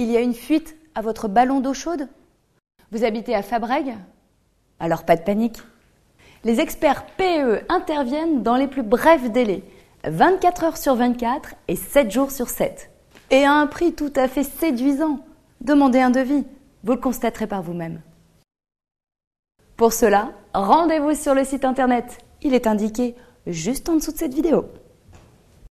qu'il y a une fuite à votre ballon d'eau chaude? Vous habitez à Fabrègues? Alors pas de panique. Les experts PEE interviennent dans les plus brefs délais, 24 heures sur 24 et 7 jours sur 7. Et à un prix tout à fait séduisant. Demandez un devis, vous le constaterez par vous-même. Pour cela, rendez-vous sur le site internet. Il est indiqué juste en dessous de cette vidéo.